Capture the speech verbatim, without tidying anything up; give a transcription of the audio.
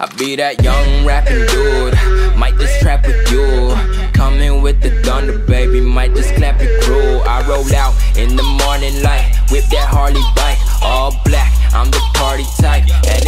I be that young rapping dude, might just trap with you. Coming with the thunder, baby, might just clap your crew. I roll out in the morning light, whip that Harley bike, all black, I'm the party type.